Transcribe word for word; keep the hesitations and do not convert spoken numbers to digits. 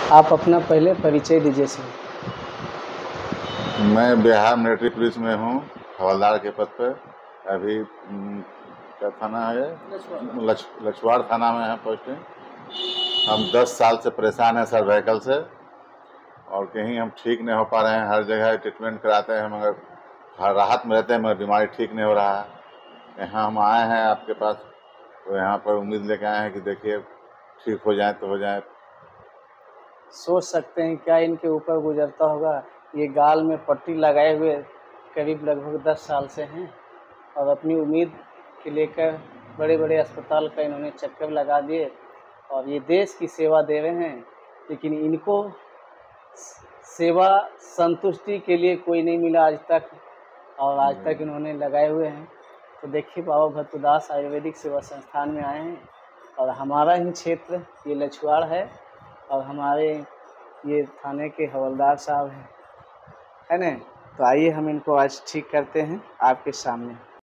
आप अपना पहले परिचय दीजिए सर। मैं बिहार मिलिट्री पुलिस में हूँ, हवलदार के पद पर। अभी उम, क्या थाना है ये? लछ लछवाड़ थाना में है पोस्टिंग। हम दस साल से परेशान हैं सर व्हीकल से, और कहीं हम ठीक नहीं हो पा रहे हैं। हर जगह ट्रीटमेंट कराते हैं मगर हर राहत में रहते हैं, मगर बीमारी ठीक नहीं हो रहा है। यहाँ हम आए हैं आपके पास, तो यहाँ पर उम्मीद लेके आए हैं कि देखिए ठीक हो जाए तो हो जाए। सोच सकते हैं क्या इनके ऊपर गुजरता होगा। ये गाल में पट्टी लगाए हुए करीब लगभग दस साल से हैं, और अपनी उम्मीद के लेकर बड़े बड़े अस्पताल का इन्होंने चक्कर लगा दिए, और ये देश की सेवा दे रहे हैं, लेकिन इनको सेवा संतुष्टि के लिए कोई नहीं मिला आज तक, और आज तक इन्होंने लगाए हुए हैं। तो देखिए, बाबा भत्तूदास आयुर्वेदिक सेवा संस्थान में आए हैं, और हमारा ही क्षेत्र ये लछवाड़ है, और हमारे ये थाने के हवलदार साहब हैं, है ना। तो आइए हम इनको आज ठीक करते हैं आपके सामने।